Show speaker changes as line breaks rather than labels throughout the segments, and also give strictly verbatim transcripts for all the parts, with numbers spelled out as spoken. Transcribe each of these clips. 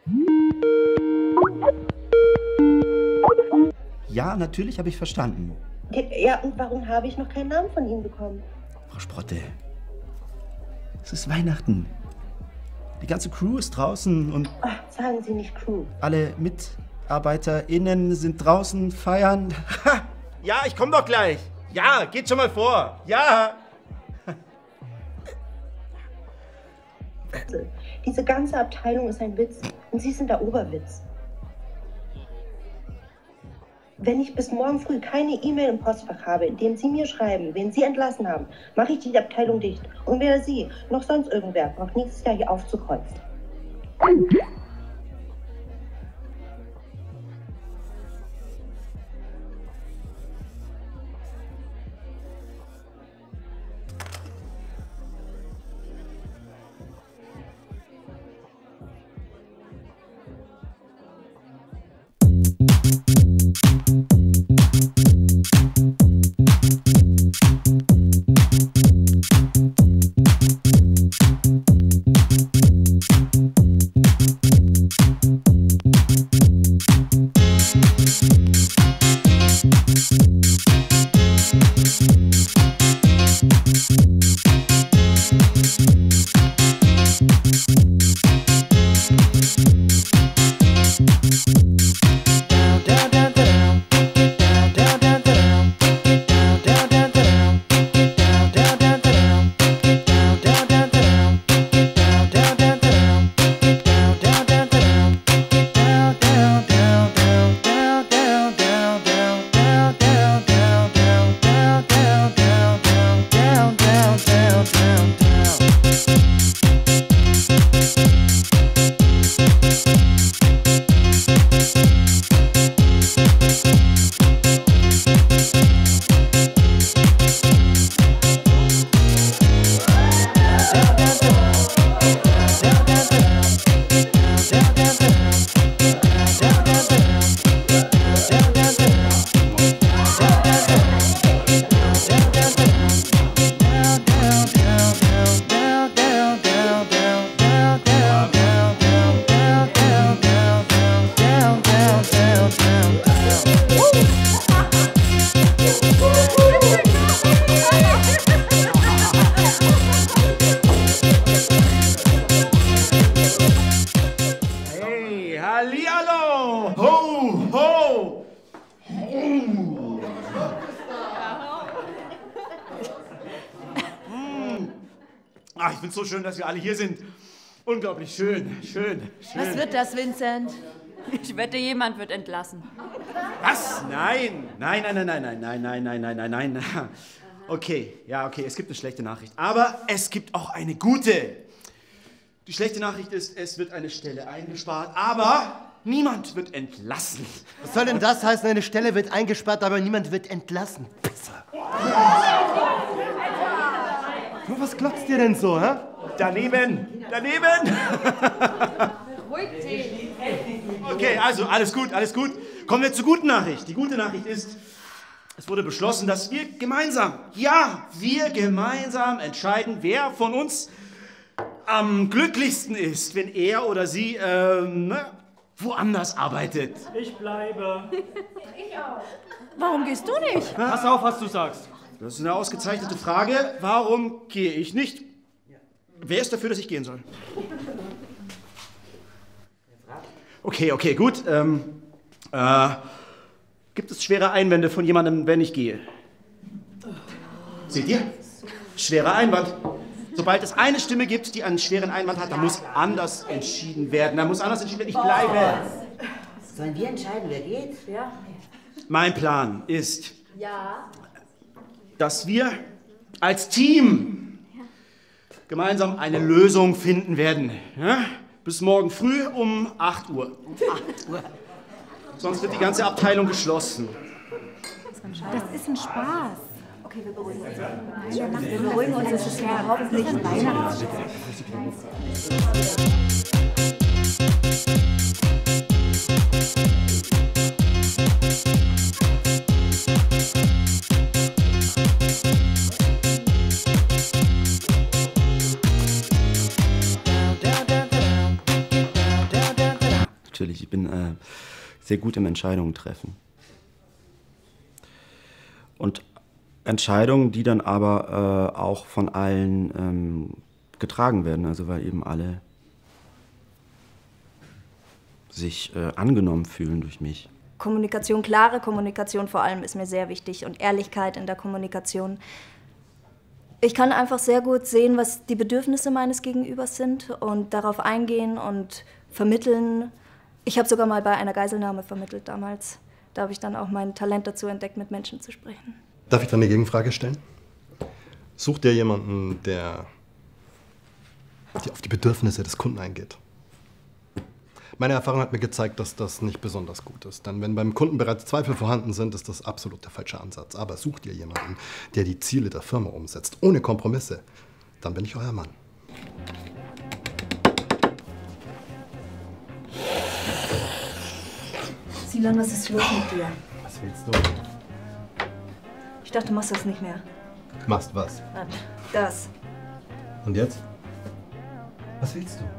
Ja, natürlich habe ich verstanden.
Ja, und warum habe ich noch keinen Namen von Ihnen bekommen?
Frau Sprotte, es ist Weihnachten. Die ganze Crew ist draußen und...
Ach, sagen Sie nicht Crew.
Alle MitarbeiterInnen sind draußen, feiern. Ja, ich komme doch gleich. Ja, geht schon mal vor. Ja.
Diese ganze Abteilung ist ein Witz und Sie sind der Oberwitz. Wenn ich bis morgen früh keine E-Mail im Postfach habe, in dem Sie mir schreiben, wen Sie entlassen haben, mache ich die Abteilung dicht. Und weder Sie noch sonst irgendwer braucht nächstes Jahr hier aufzukreuzen.
Hallihallo! Ho, ho! Ach, ich finde es so schön, dass wir alle hier sind. Unglaublich schön, schön, schön.
Was wird das, Vincent? Ich wette, jemand wird entlassen.
Was? Nein, nein, nein, nein, nein, nein, nein, nein, nein, nein, nein, nein. Okay, ja, okay, es gibt eine schlechte Nachricht. Aber es gibt auch eine gute. Die schlechte Nachricht ist, es wird eine Stelle eingespart, aber niemand wird entlassen.
Was soll denn das heißen? Eine Stelle wird eingespart, aber niemand wird entlassen. Pisser. Nur was glotzt ihr denn so, hä?
Daneben, daneben.
Beruhig dich.
Okay, also alles gut, alles gut. Kommen wir zur guten Nachricht. Die gute Nachricht ist, es wurde beschlossen, dass wir gemeinsam, ja, wir gemeinsam entscheiden, wer von uns am glücklichsten ist, wenn er oder sie ähm, woanders arbeitet.
Ich bleibe.
Ich auch. Warum gehst du nicht?
Pass auf, was du sagst.
Das ist eine ausgezeichnete Frage. Warum gehe ich nicht? Wer ist dafür, dass ich gehen soll? Okay, okay, gut. Ähm, äh, gibt es schwere Einwände von jemandem, wenn ich gehe? Seht ihr? Schwerer Einwand. Sobald es eine Stimme gibt, die einen schweren Einwand hat, dann muss anders entschieden werden. Da muss anders entschieden werden. Ich bleibe.
Sollen wir entscheiden, wer geht?
Ja.
Mein Plan ist,
Ja.
dass wir als Team gemeinsam eine Lösung finden werden. Ja? Bis morgen früh um acht Uhr.
acht Uhr.
Sonst wird die ganze Abteilung geschlossen.
Das ist ein Spaß.
Okay, wir beruhigen uns.
Wir beruhigen uns, es ist ja überhaupt nicht ein Weihnachtsfest.
natürlich. Ich bin äh, sehr gut im Entscheidungen treffen. Und Entscheidungen, die dann aber äh, auch von allen ähm, getragen werden, also weil eben alle sich äh, angenommen fühlen durch mich.
Kommunikation, klare Kommunikation vor allem ist mir sehr wichtig und Ehrlichkeit in der Kommunikation. Ich kann einfach sehr gut sehen, was die Bedürfnisse meines Gegenübers sind und darauf eingehen und vermitteln. Ich habe sogar mal bei einer Geiselnahme vermittelt damals. Da habe ich dann auch mein Talent dazu entdeckt, mit Menschen zu sprechen.
Darf ich dann eine Gegenfrage stellen? Such dir jemanden, der auf die Bedürfnisse des Kunden eingeht. Meine Erfahrung hat mir gezeigt, dass das nicht besonders gut ist. Denn wenn beim Kunden bereits Zweifel vorhanden sind, ist das absolut der falsche Ansatz. Aber such dir jemanden, der die Ziele der Firma umsetzt, ohne Kompromisse. Dann bin ich euer Mann.
Silan, was ist los mit dir?
Was willst du?
Ich dachte, du machst das nicht mehr.
Machst was?
Das.
Und jetzt? Was willst du?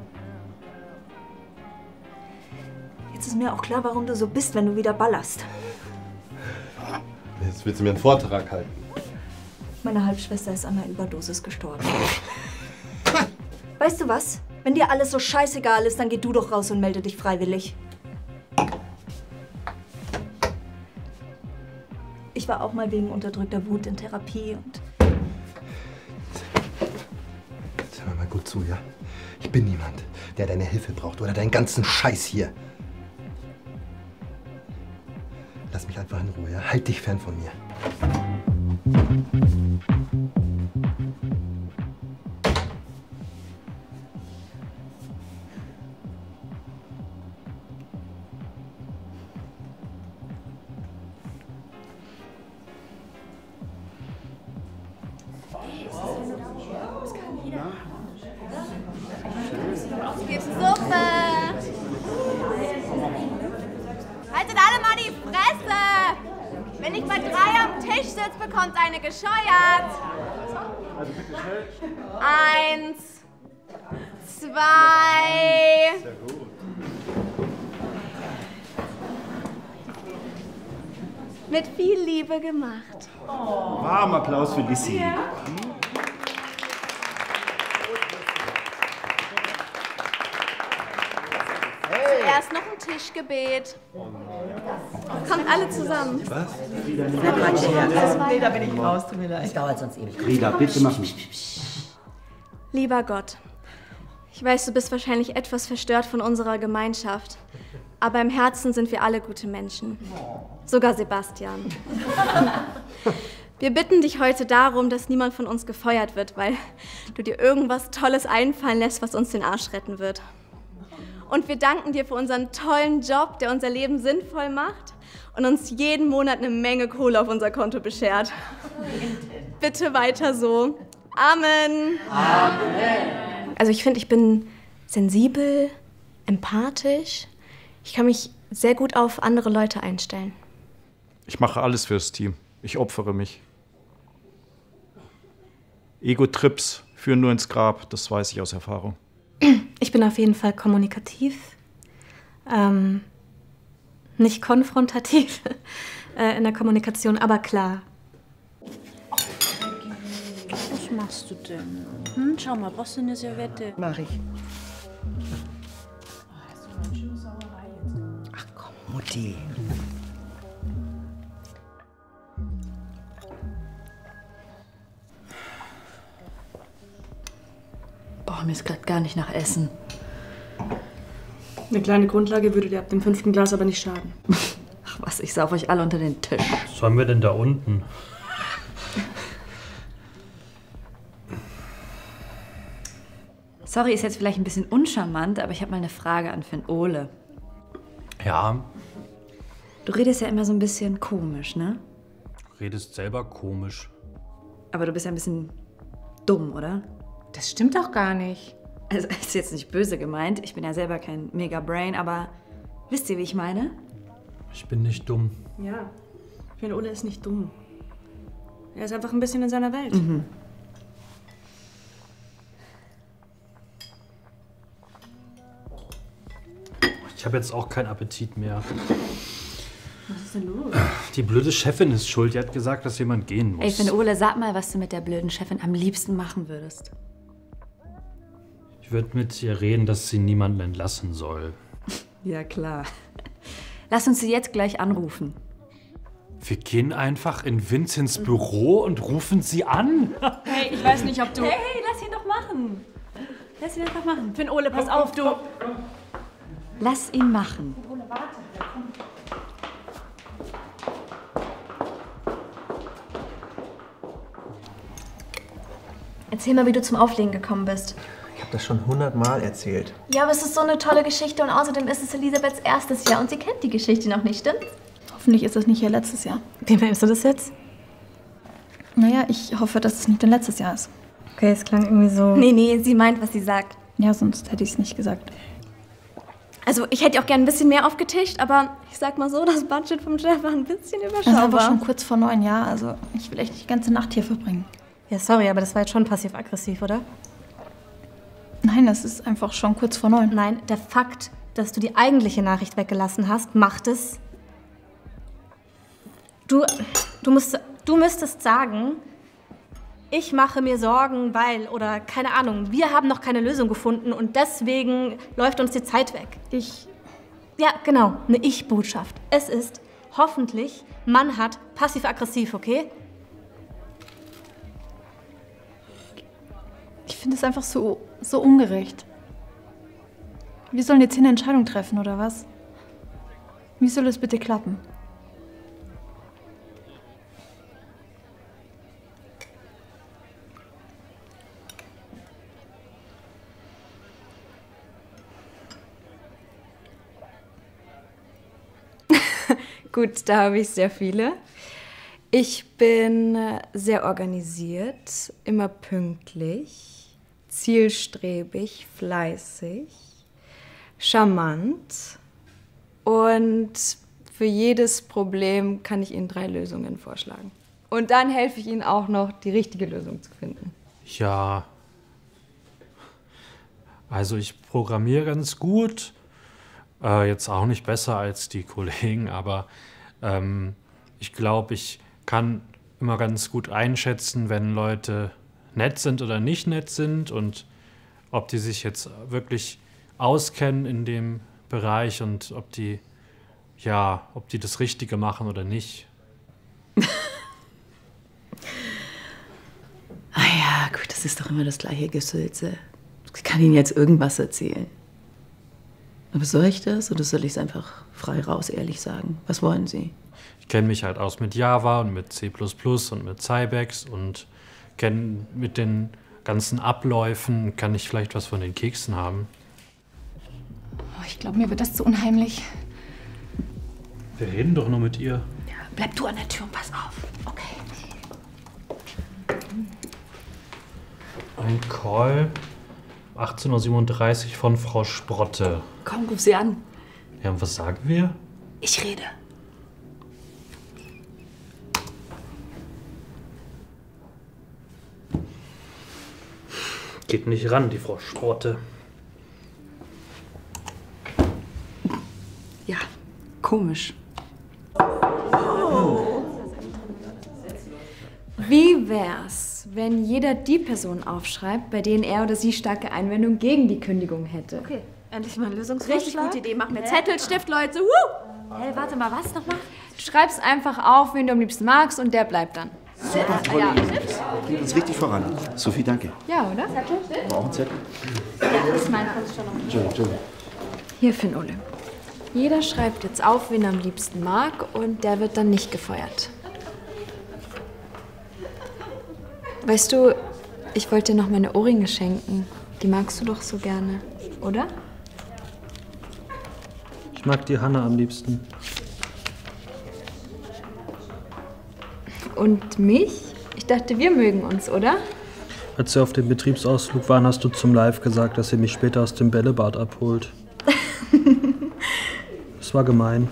Jetzt ist mir auch klar, warum du so bist, wenn du wieder ballerst.
Jetzt willst du mir einen Vortrag halten.
Meine Halbschwester ist an einer Überdosis gestorben. Weißt du was? Wenn dir alles so scheißegal ist, dann geh du doch raus und melde dich freiwillig. Ich war auch mal wegen unterdrückter Wut in Therapie und...
Jetzt hör mir mal gut zu, ja? Ich bin niemand, der deine Hilfe braucht oder deinen ganzen Scheiß hier. Lass mich einfach in Ruhe, ja? Halt dich fern von mir.
Gibt's Suppe? Haltet alle mal die Fresse! Wenn ich bei drei am Tisch sitze, bekommt eine gescheuert.
Also bitte schnell.
Eins, zwei.
Sehr gut.
Mit viel Liebe gemacht.
Warm Applaus für Lissi.
Ja. Zuerst noch ein Tischgebet. Kommt alle zusammen.
Was?
Na Quatsch, ja.
Nee, da bin ich raus, tut mir leid.
Das dauert sonst ewig.
Reda, bitte machen.
Lieber Gott, ich weiß, du bist wahrscheinlich etwas verstört von unserer Gemeinschaft. Aber im Herzen sind wir alle gute Menschen. Sogar Sebastian. Wir bitten dich heute darum, dass niemand von uns gefeuert wird, weil du dir irgendwas Tolles einfallen lässt, was uns den Arsch retten wird. Und wir danken dir für unseren tollen Job, der unser Leben sinnvoll macht und uns jeden Monat eine Menge Kohle auf unser Konto beschert. Bitte weiter so. Amen. Amen. Also ich finde, ich bin sensibel, empathisch. Ich kann mich sehr gut auf andere Leute einstellen.
Ich mache alles fürs Team. Ich opfere mich. Ego-Trips führen nur ins Grab, das weiß ich aus Erfahrung.
Ich bin auf jeden Fall kommunikativ, ähm, nicht konfrontativ äh, in der Kommunikation, aber klar.
Was machst du denn? Hm, schau mal, brauchst du eine Serviette?
Mach ich.
Ach komm, Mutti.
Boah, mir ist gerade gar nicht nach Essen.
Eine kleine Grundlage würde dir ab dem fünften Glas aber nicht schaden.
Ach was, ich sauf euch alle unter den Tisch.
Was haben wir denn da unten?
Sorry, ist jetzt vielleicht ein bisschen uncharmant, aber ich habe mal eine Frage an Finn Ole.
Ja,
Du redest ja immer so ein bisschen komisch, ne?
redest selber komisch.
Aber du bist ja ein bisschen dumm, oder?
Das stimmt doch gar nicht.
Also, ist jetzt nicht böse gemeint. Ich bin ja selber kein Mega-Brain, aber wisst ihr, wie ich meine?
Ich bin nicht dumm.
Ja, Finn Ole ist nicht dumm. Er ist einfach ein bisschen in seiner Welt.
Mhm.
Ich habe jetzt auch keinen Appetit mehr.
Was ist denn los?
Die blöde Chefin ist schuld. Die hat gesagt, dass jemand gehen muss.
Ey, Finn Ole, sag mal, was du mit der blöden Chefin am liebsten machen würdest.
Ich würde mit ihr reden, dass sie niemanden entlassen soll.
Ja, klar. Lass uns sie jetzt gleich anrufen.
Wir gehen einfach in Vinzens Büro und rufen sie an.
Hey, ich weiß nicht, ob du...
Hey, hey, lass ihn doch machen. Lass ihn einfach machen.
Finn Ole, pass auf, du...
Lass ihn machen.
Erzähl mal, wie du zum Auflegen gekommen bist.
Ich habe das schon hundertmal erzählt.
Ja, aber es ist so eine tolle Geschichte und außerdem ist es Elisabeths erstes Jahr und sie kennt die Geschichte noch nicht, stimmt's?
Hoffentlich ist das nicht ihr letztes Jahr.
Wie meinst du das jetzt?
Naja, ich hoffe, dass es nicht dein letztes Jahr ist.
Okay, es klang irgendwie so...
Nee, nee, sie meint, was sie sagt.
Ja, sonst hätte ich es nicht gesagt.
Also, ich hätte auch gern ein bisschen mehr aufgetischt, aber ich sag mal so, das Budget vom Chef war ein bisschen
Das
überschaubar.
ist aber schon kurz vor neun, ja. Also, ich will echt nicht die ganze Nacht hier verbringen.
Ja, sorry, aber das war jetzt schon passiv-aggressiv, oder?
Nein, das ist einfach schon kurz vor neun.
Nein, der Fakt, dass du die eigentliche Nachricht weggelassen hast, macht es... Du, du, musst, du müsstest sagen, ich mache mir Sorgen, weil, oder keine Ahnung, wir haben noch keine Lösung gefunden und deswegen läuft uns die Zeit weg.
Ich...
Ja, genau, eine Ich-Botschaft. Es ist, hoffentlich, Mann hat passiv-aggressiv, okay?
Ich finde es einfach so, so ungerecht. Wir sollen jetzt hier eine Entscheidung treffen, oder was? Wie soll das bitte klappen?
Gut, da habe ich sehr viele. Ich bin sehr organisiert, immer pünktlich, zielstrebig, fleißig, charmant und für jedes Problem kann ich Ihnen drei Lösungen vorschlagen. Und dann helfe ich Ihnen auch noch, die richtige Lösung zu finden.
Ja. Also ich programmiere ganz gut. Äh, jetzt auch nicht besser als die Kollegen, aber ähm, ich glaube, ich kann immer ganz gut einschätzen, wenn Leute nett sind oder nicht nett sind und ob die sich jetzt wirklich auskennen in dem Bereich und ob die, ja, ob die das Richtige machen oder nicht.
Ah ja, gut, das ist doch immer das gleiche Gesülze. Ich kann Ihnen jetzt irgendwas erzählen. Aber soll ich das oder soll ich es einfach frei raus ehrlich sagen? Was wollen Sie?
Ich kenne mich halt aus mit Java und mit C plus plus und mit Cybex und kenne mit den ganzen Abläufen, kann ich vielleicht was von den Keksen haben.
Oh, ich glaube, mir wird das zu unheimlich.
Wir reden doch nur mit ihr.
Ja, bleib du an der Tür und pass auf. Okay.
Ein Call achtzehn Uhr siebenunddreißig von Frau Sprotte.
Komm, ruf sie an.
Ja, und was sagen wir?
Ich rede.
Geht nicht ran, die Frau Sprotte.
Ja, komisch.
Wie wär's, wenn jeder die Person aufschreibt, bei denen er oder sie starke Einwendungen gegen die Kündigung hätte?
Okay, endlich mal ein Lösungsvorschlag.
Richtig gute Idee. Mach mir
Hä?
Zettel, Stift, Leute. Woo! Hey, warte mal, was nochmal? Du schreibst einfach auf, wen du am liebsten magst und der bleibt dann.
Super, toll. Bringt uns richtig voran. Sophie, danke.
Ja, oder? Zettel, Stift?
Auch ein Zettel?
Ja, das ist meine Kunststellung.
Entschuldigung, Entschuldigung.
Hier, Finn Ole. Jeder schreibt jetzt auf, wen er am liebsten mag und der wird dann nicht gefeuert. Weißt du, ich wollte dir noch meine Ohrringe schenken. Die magst du doch so gerne, oder?
Ich mag die Hanna am liebsten.
Und mich? Ich dachte, wir mögen uns, oder?
Als wir auf dem Betriebsausflug waren, hast du zum Live gesagt, dass sie mich später aus dem Bällebad abholt. Das war gemein.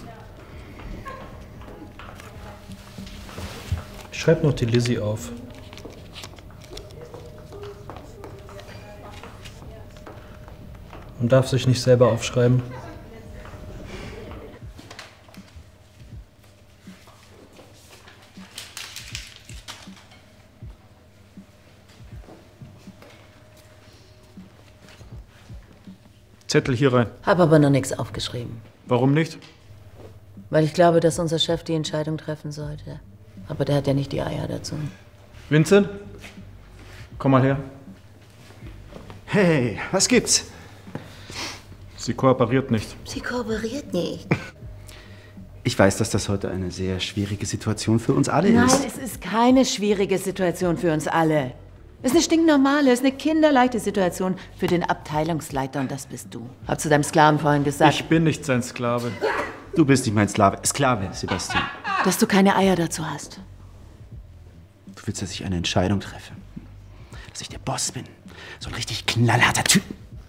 Ich schreib noch die Lizzie auf. Man darf sich nicht selber aufschreiben.
Zettel hier rein.
Hab aber noch nichts aufgeschrieben.
Warum nicht?
Weil ich glaube, dass unser Chef die Entscheidung treffen sollte. Aber der hat ja nicht die Eier dazu.
Vincent, komm mal her.
Hey, was gibt's?
Sie kooperiert nicht.
Sie kooperiert nicht.
Ich weiß, dass das heute eine sehr schwierige Situation für uns alle
Nein,
ist.
es ist keine schwierige Situation für uns alle. Es ist eine stinknormale, es ist eine kinderleichte Situation für den Abteilungsleiter und das bist du. Hab zu deinem Sklaven vorhin gesagt.
Ich bin nicht sein Sklave.
Du bist nicht mein Sklave. Sklave, Sebastian.
Dass du keine Eier dazu hast.
Du willst, dass ich eine Entscheidung treffe. Dass ich der Boss bin. So ein richtig knallharter Typ.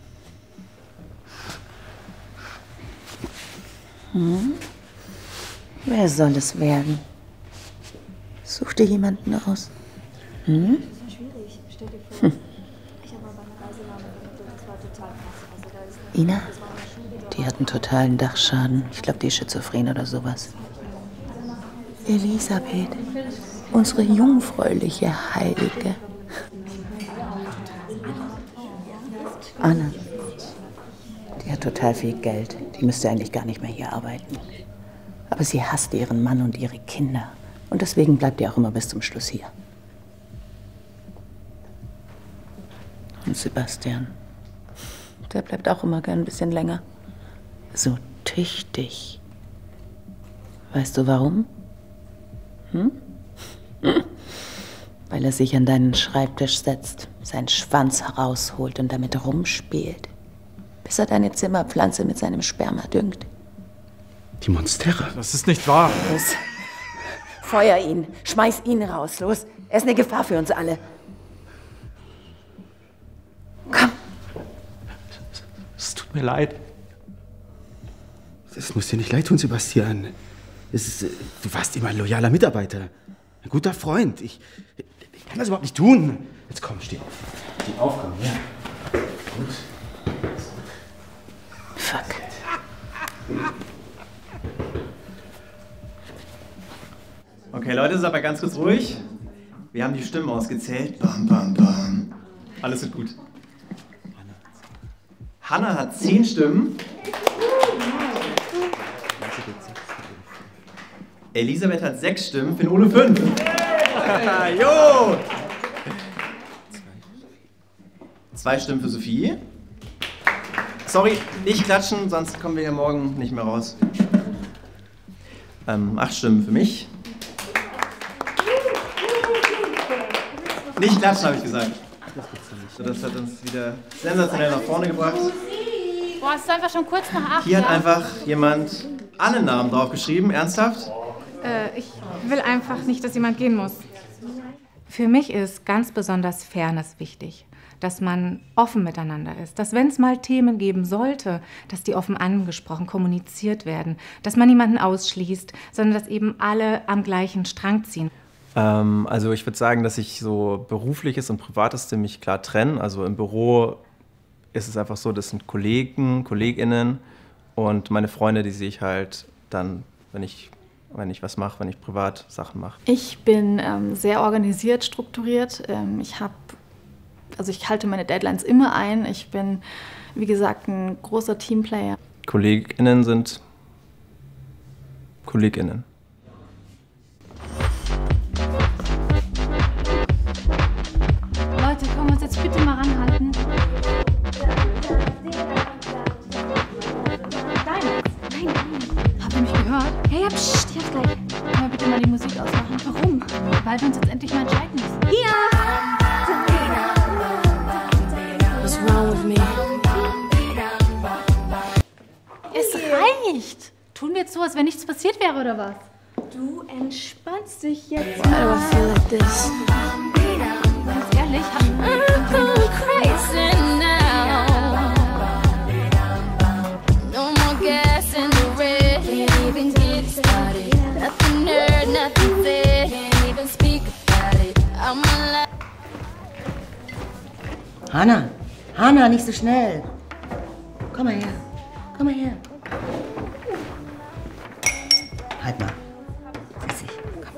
Hm? Wer soll es werden? Such dir jemanden aus. Hm? Hm. Ina? Die hat einen totalen Dachschaden. Ich glaube, die ist schizophren oder sowas. Elisabeth, unsere jungfräuliche Heilige. Anna, die hat total viel Geld. Die müsste eigentlich gar nicht mehr hier arbeiten. Aber sie hasst ihren Mann und ihre Kinder. Und deswegen bleibt die auch immer bis zum Schluss hier. Und Sebastian, der bleibt auch immer gern ein bisschen länger. So tüchtig. Weißt du warum? Hm? Weil er sich an deinen Schreibtisch setzt, seinen Schwanz herausholt und damit rumspielt, bis er deine Zimmerpflanze mit seinem Sperma düngt.
Die Monstera.
Das ist nicht wahr.
Los, feuer ihn, schmeiß ihn raus, los. Er ist eine Gefahr für uns alle. Komm.
Es tut mir leid.
Das muss dir nicht leid tun, Sebastian. Es ist, du warst immer ein loyaler Mitarbeiter. Ein guter Freund. Ich, ich kann das überhaupt nicht tun. Jetzt komm, steh auf. Die Aufgabe, ja. Gut.
Fuck.
Okay, Leute, seid mal ganz kurz ruhig. Wir haben die Stimmen ausgezählt. Bam, bam, bam. Alles wird gut. Hanna hat zehn Stimmen. Elisabeth hat sechs Stimmen, Finn Ole fünf. Jo! Zwei Stimmen für Sophie. Sorry, nicht klatschen, sonst kommen wir hier morgen nicht mehr raus. Ähm, acht Stimmen für mich. Nicht klatschen, habe ich gesagt. So, das hat uns wieder sensationell nach vorne gebracht.
Boah, es ist einfach schon kurz nach acht.
Hier hat
ja?
einfach jemand alle Namen draufgeschrieben. Ernsthaft?
Äh, ich will einfach nicht, dass jemand gehen muss. Für mich ist ganz besonders Fairness wichtig. Dass man offen miteinander ist. Dass, wenn es mal Themen geben sollte, dass die offen angesprochen, kommuniziert werden. Dass man niemanden ausschließt, sondern dass eben alle am gleichen Strang ziehen.
Ähm, also ich würde sagen, dass ich so Berufliches und Privates ziemlich klar trenne. Also im Büro ist es einfach so, das sind Kollegen, KollegInnen und meine Freunde, die sehe ich halt dann, wenn ich, wenn ich was mache, wenn ich privat Sachen mache.
Ich bin ähm, sehr organisiert, strukturiert. Ähm, ich habe, also ich halte meine Deadlines immer ein. Ich bin, wie gesagt, ein großer Teamplayer.
KollegInnen sind KollegInnen.
Leute, können wir uns jetzt bitte mal ranhalten? Nein, nein. Habt ihr mich gehört? Ja, ja, pst, ich hab's gleich. Können wir bitte mal die Musik ausmachen? Warum? Weil wir uns jetzt endlich mal entscheiden müssen. Hier! What's wrong with me? Es reicht! Tun wir jetzt so, als wenn nichts passiert wäre, oder was?
Du entspannst dich jetzt.
Why do I feel like this? Ganz ehrlich,
crazy now. No more gas in the red. Can't even get started. Nothing heard, nothing said. Can't even speak about it. I'm alive.
Hanna, Hanna, nicht so schnell. Komm mal her. Komm mal her. Halt mal. Setz dich. Komm.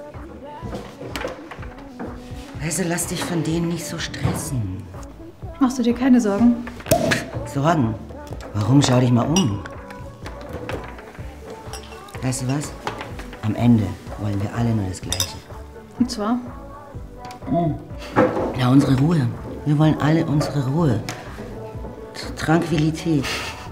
Also lass dich von denen nicht so stressen.
Machst du dir keine Sorgen?
Sorgen?
Warum? Schau dich mal um. Weißt du was? Am Ende wollen wir alle nur das Gleiche.
Und zwar?
Hm. Na, unsere Ruhe. Wir wollen alle unsere Ruhe. Tranquilität.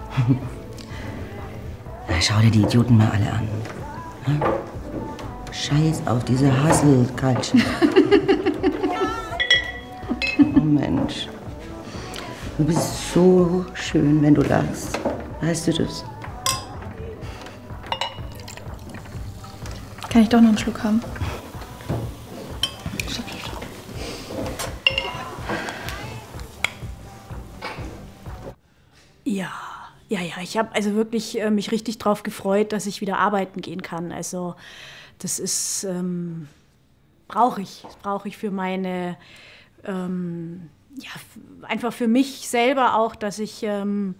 Na, schau dir die Idioten mal alle an. Hm? Scheiß auf diese Hustle-Culture. Oh Mensch. Du bist so schön, wenn du lachst. Weißt du das?
Kann ich doch noch einen Schluck haben?
Ja, ja, ja. Ich habe also wirklich äh, mich richtig drauf gefreut, dass ich wieder arbeiten gehen kann. Also das ist, ähm, brauche ich. Das brauche ich für meine, ähm, ja, einfach für mich selber auch, dass ich, ähm,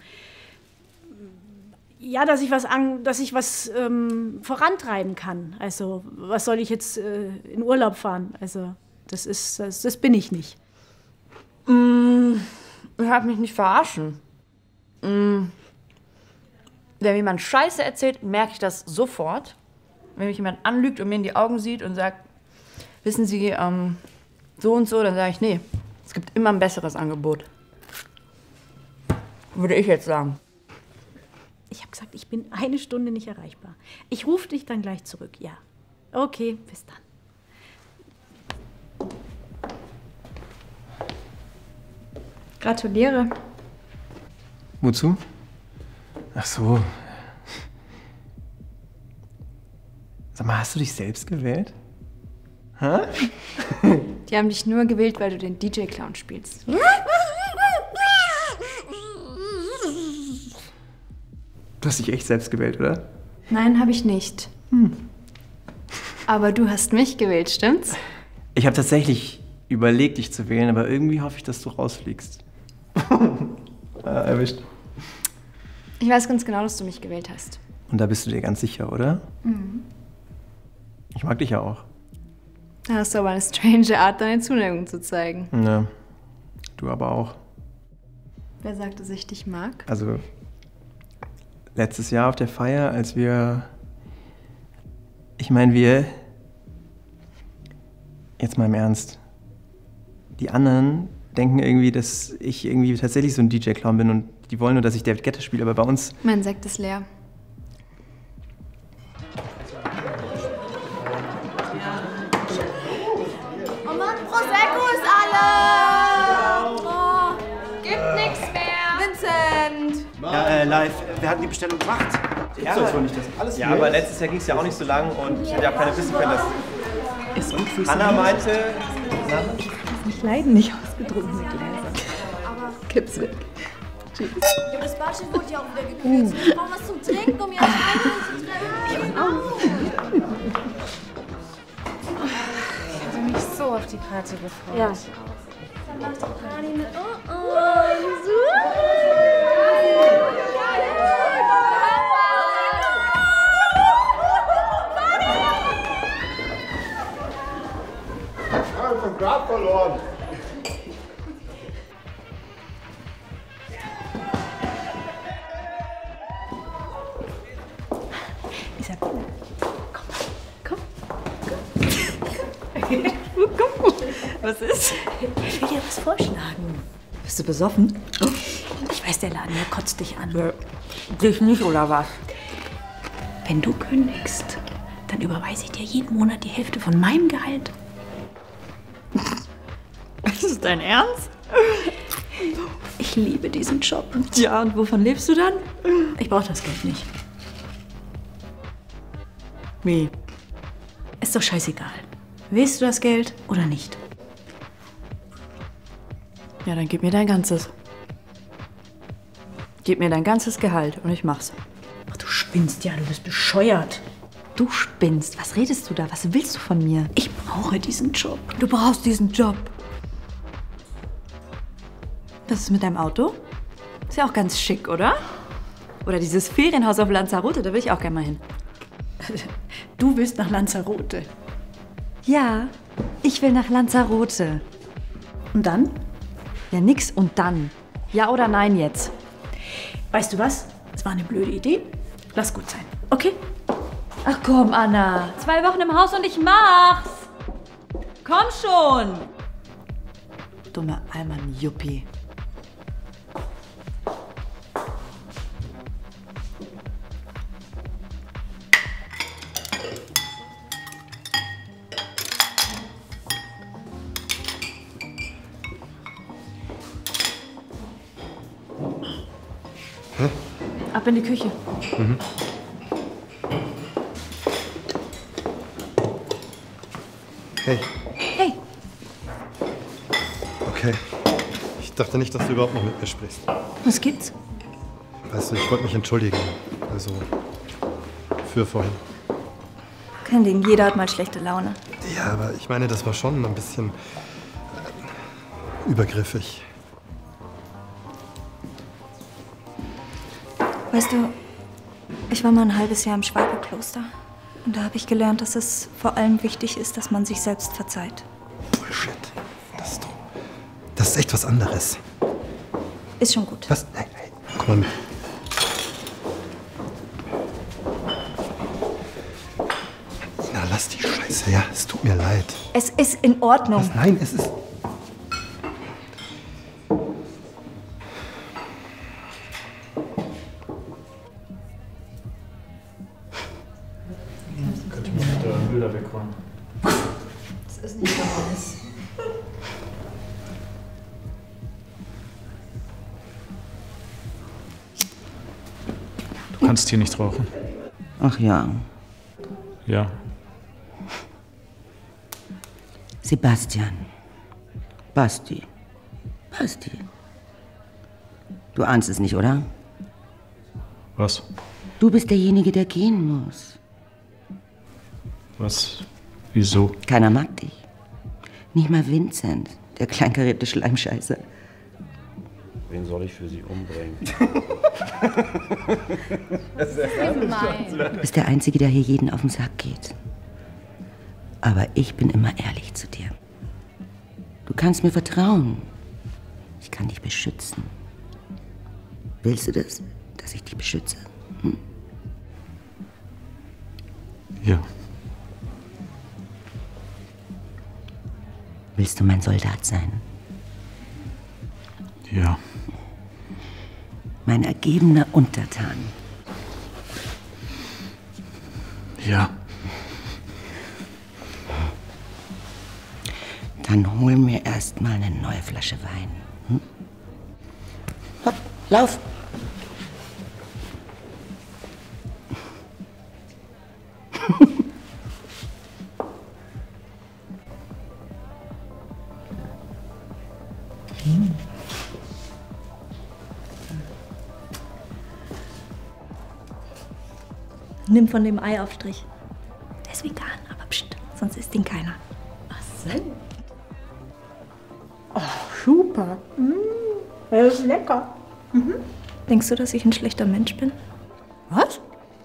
ja, dass ich was, an, dass ich was ähm, vorantreiben kann. Also was soll ich jetzt äh, in Urlaub fahren? Also das ist, das, das bin ich nicht.
Mm, ich hab mich nicht verarschen. Mm. Wenn mir jemand Scheiße erzählt, merke ich das sofort. Wenn mich jemand anlügt und mir in die Augen sieht und sagt, wissen Sie, ähm, so und so, dann sage ich, nee, es gibt immer ein besseres Angebot. Würde ich jetzt sagen.
Ich habe gesagt, ich bin eine Stunde nicht erreichbar. Ich rufe dich dann gleich zurück, ja. Okay, bis dann.
Gratuliere.
Wozu? Ach so. Sag mal, hast du dich selbst gewählt? Hä?
Die haben dich nur gewählt, weil du den D J-Clown spielst.
Du hast dich echt selbst gewählt, oder?
Nein, habe ich nicht.
Hm.
Aber du hast mich gewählt, stimmt's?
Ich habe tatsächlich überlegt, dich zu wählen, aber irgendwie hoffe ich, dass du rausfliegst. ah, erwischt.
Ich weiß ganz genau, dass du mich gewählt hast.
Und da bist du dir ganz sicher, oder?
Mhm.
Ich mag dich ja auch.
Da hast du aber eine strange Art, deine Zuneigung zu zeigen.
Ja, du aber auch.
Wer sagt, dass ich dich mag?
Also, letztes Jahr auf der Feier, als wir... Ich meine, wir... Jetzt mal im Ernst. Die anderen denken irgendwie, dass ich irgendwie tatsächlich so ein D J-Clown bin und die wollen nur, dass ich David Guetta spiele, aber bei uns...
Mein Sekt ist leer.
Oh Mann, Prosecco ist alle! Oh, gibt nichts mehr. Vincent!
Ja, äh, live. Wer hat die Bestellung gemacht?
Ja,
Gibt's wohl nicht, das alles
ja
hier?
aber letztes Jahr ging es ja auch nicht so lang und ich hätte ja auch keine wissen können, dass...
Ist und
Anna meinte... Na?
Ich leiden nicht ausgedruckte Gläser. Kipp's weg. Tschüss.
Ja, das Budget wurde ja auch wieder gekürzt. Ich brauche was zum Trinken, um jetzt zu treffen.
Ich hatte mich so auf die Karte gefreut.
Ja. Dann macht die Party mit. Oh, oh,
Ich hab den Grab verloren.
Isabel, komm, komm,
Komm, was ist?
Ich will dir was vorschlagen.
Bist du besoffen?
Ich weiß, der Laden, der kotzt dich an.
Ja. Dich nicht, oder was?
Wenn du kündigst, dann überweise ich dir jeden Monat die Hälfte von meinem Gehalt.
Ist das dein Ernst?
Ich liebe diesen Job.
Ja, und wovon lebst du dann?
Ich brauche das Geld nicht.
Wie?
Ist doch scheißegal. Willst du das Geld oder nicht?
Ja, dann gib mir dein ganzes. Gib mir dein ganzes Gehalt und ich mach's.
Ach, du spinnst ja, du bist bescheuert.
Du spinnst. Was redest du da? Was willst du von mir?
Ich brauche diesen Job.
Du brauchst diesen Job. Was ist mit deinem Auto? Ist ja auch ganz schick, oder? Oder dieses Ferienhaus auf Lanzarote, da will ich auch gerne mal hin.
Du willst nach Lanzarote?
Ja, ich will nach Lanzarote.
Und dann?
Ja, nix und dann. Ja oder nein jetzt?
Weißt du was? Das war eine blöde Idee. Lass gut sein, okay?
Ach komm, Anna. Zwei Wochen im Haus und ich mach's. Komm schon.
Dumme Allmann-Juppie.
Hä?
Ab in die Küche.
Mhm. Hey.
Hey.
Okay. Ich dachte nicht, dass du überhaupt noch mit mir sprichst.
Was gibt's?
Weißt du, ich wollte mich entschuldigen. Also, für vorhin.
Kein Ding, jeder hat mal schlechte Laune.
Ja, aber ich meine, das war schon ein bisschen äh, übergriffig.
Weißt du, ich war mal ein halbes Jahr im Schweigekloster. Und da habe ich gelernt, dass es vor allem wichtig ist, dass man sich selbst verzeiht.
Bullshit. Das ist doch... Das ist echt was anderes.
Ist schon gut.
Was? Hey, hey, komm mal mit. Na, lass die Scheiße, ja? Es tut mir leid.
Es ist in Ordnung.
Was? Nein, es ist...
Könnte ich mir bitte Bilder wegräumen?
Das ist nicht so alles.
Du kannst hier nicht rauchen.
Ach ja.
Ja.
Sebastian. Basti. Basti. Du ahnst es nicht, oder?
Was?
Du bist derjenige, der gehen muss.
Was? Wieso?
Keiner mag dich. Nicht mal Vincent, der kleinkarierte Schleimscheißer.
Wen soll ich für sie umbringen?
Du bist der Einzige, der hier jeden auf den Sack geht. Aber ich bin immer ehrlich zu dir. Du kannst mir vertrauen. Ich kann dich beschützen. Willst du das, dass ich dich beschütze? Hm?
Ja.
Willst du mein Soldat sein?
Ja.
Mein ergebener Untertan.
Ja.
Dann hol mir erst mal eine neue Flasche Wein. Hm? Hopp, lauf!
Nimm von dem Eiaufstrich. Der ist vegan, aber pst, sonst isst ihn keiner.
Ach so. Oh, super. Mm, das ist lecker. Mhm.
Denkst du, dass ich ein schlechter Mensch bin?
Was?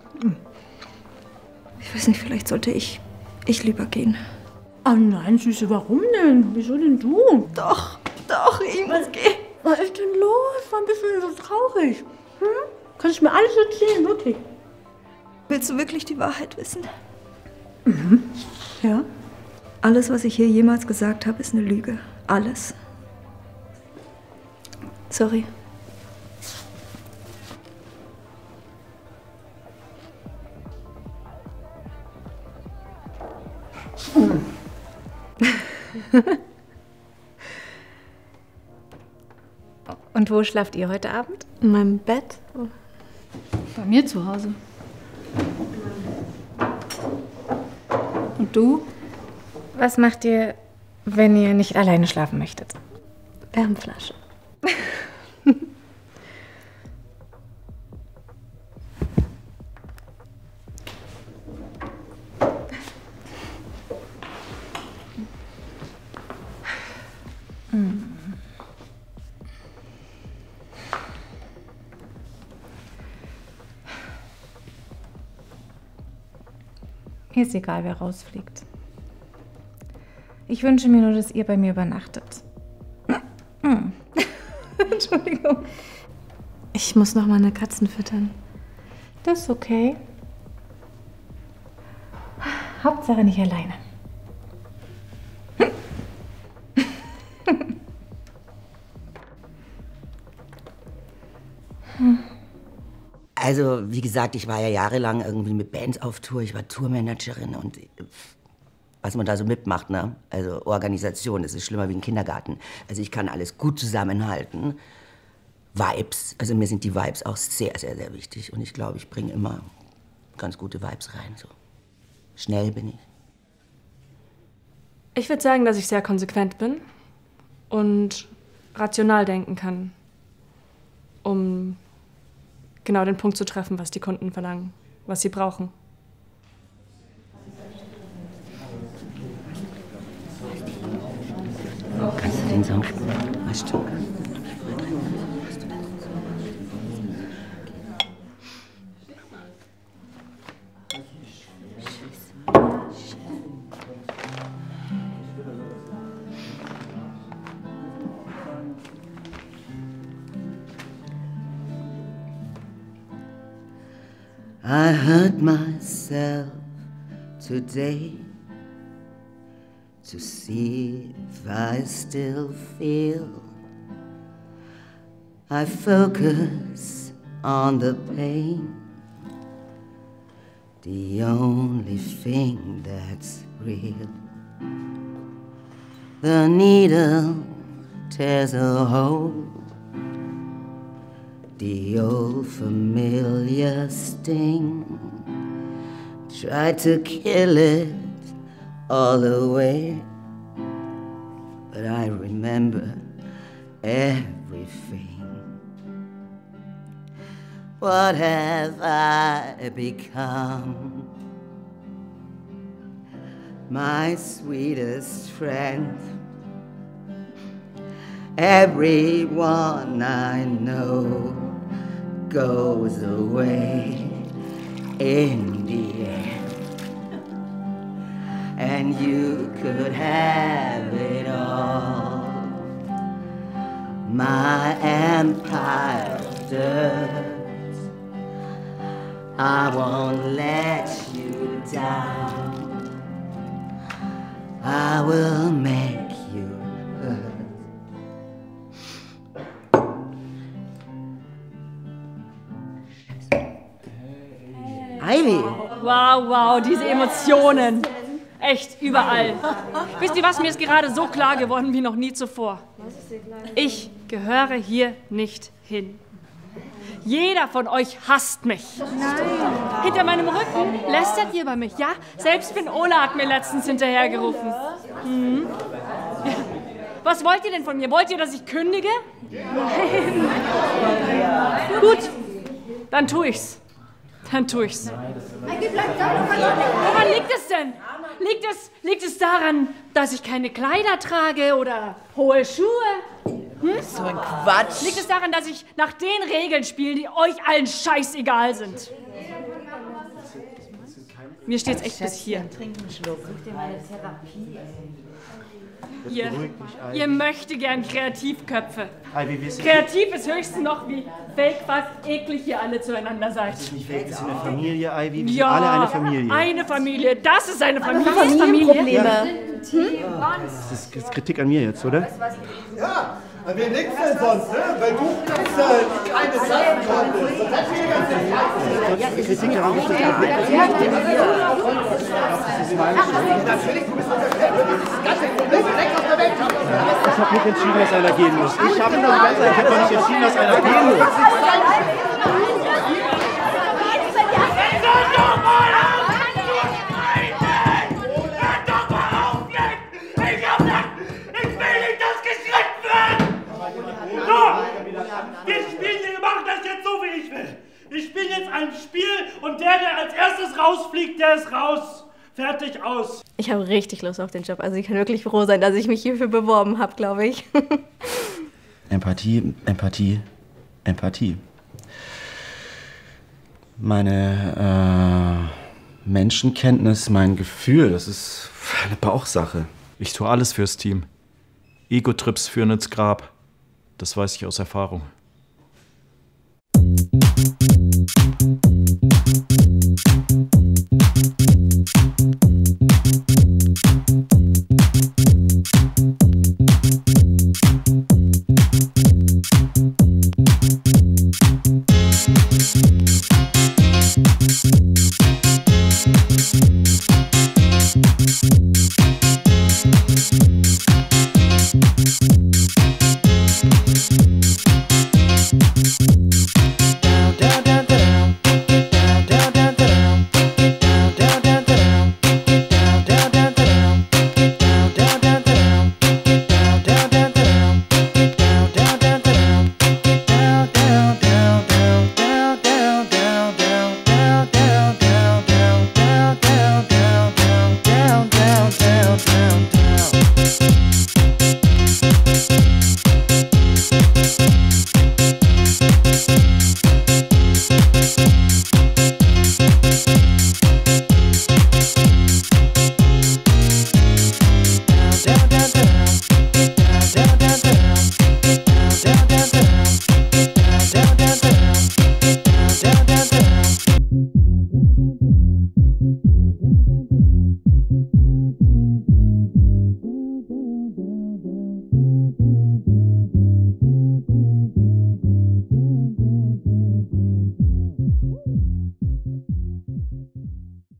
Ich weiß nicht, vielleicht sollte ich, ich lieber gehen.
Oh nein, Süße, warum denn? Wieso denn du?
Doch, doch, ich muss gehen.
Was ist denn los? War ein bisschen so traurig. Hm? Kannst du mir alles erzählen, wirklich?
Willst du wirklich die Wahrheit wissen?
Mhm. Ja?
Alles, was ich hier jemals gesagt habe, ist eine Lüge. Alles. Sorry.
Und wo schlaft ihr heute Abend?
In meinem Bett.
Bei mir zu Hause. Und du?
Was macht ihr, wenn ihr nicht alleine schlafen möchtet?
Wärmflasche.
Hm. Mir ist egal, wer rausfliegt. Ich wünsche mir nur, dass ihr bei mir übernachtet. Entschuldigung.
Ich muss noch meine Katzen füttern.
Das ist okay. Hauptsache nicht alleine.
Also, wie gesagt, ich war ja jahrelang irgendwie mit Bands auf Tour. Ich war Tourmanagerin und was man da so mitmacht, ne? Also Organisation, das ist schlimmer wie ein Kindergarten. Also ich kann alles gut zusammenhalten. Vibes, also mir sind die Vibes auch sehr, sehr, sehr wichtig. Und ich glaube, ich bringe immer ganz gute Vibes rein. So. Schnell bin ich.
Ich würde sagen, dass ich sehr konsequent bin und rational denken kann, um genau den Punkt zu treffen, was die Kunden verlangen, was sie brauchen.
Kannst du den Song spielen? Weißt du? I hurt myself today to see if I still feel. I focus on the pain, the only thing that's real. The needle tears a hole, the old familiar sting. Try to kill it all away, but I remember everything. What have I become? My sweetest friend. Everyone I know goes away in the end. And you could have it all. My empire of dirt, I won't let you down. I will make you hurt.
Ivy! Wow, wow, diese Emotionen. Echt, überall. Wisst ihr was, mir ist gerade so klar geworden wie noch nie zuvor. Ich gehöre hier nicht hin. Jeder von euch hasst mich. Nein. Hinter meinem Rücken lästert ihr über mich, ja? Selbst Finn Ola hat mir letztens hinterhergerufen. Mhm. Ja. Was wollt ihr denn von mir? Wollt ihr, dass ich kündige? Nein. Gut, dann tu ich's. Dann tu ich's. Woran liegt es denn? Liegt es, liegt es daran, dass ich keine Kleider trage oder hohe Schuhe? Hm?
So ein Quatsch.
Liegt es daran, dass ich nach den Regeln spiele, die euch allen scheißegal sind? Mir steht's echt bis hier. Ihr, ihr möchtet gern Kreativköpfe. Kreativ ist höchstens noch, wie fake fast eklig ihr alle zueinander seid.
Das ist nicht fake, wir sind eine Familie, Ivy. Wir
Ja,
sind alle eine Familie.
eine Familie. Das ist eine Familie.
Familienprobleme.
Ja.
Das ist, das ist Kritik an mir jetzt, oder?
Ja, an wen liegt's denn sonst, ne? Weil du jetzt äh, keine Sachen konntest. Das hat viele ganze
Ja, Kritik daran gestellt. Das ist meine Schuld.
Natürlich, du bist unser Chef. Das ganze Problem direkt auf der Welt.
Ich habe nicht entschieden, dass einer gehen muss. Ich habe doch nicht entschieden, dass einer gehen muss.
Wir spielen, wir machen das jetzt so, wie ich will. Wir spielen jetzt ein Spiel und der, der als erstes rausfliegt, der ist raus. Fertig, aus.
Ich habe richtig Lust auf den Job. Also ich kann wirklich froh sein, dass ich mich hierfür beworben habe, glaube ich.
Empathie, Empathie, Empathie. Meine äh, Menschenkenntnis, mein Gefühl, das ist eine Bauchsache.
Ich tue alles fürs Team. Ego-Trips führen ins Grab. Das weiß ich aus Erfahrung.
Thank you.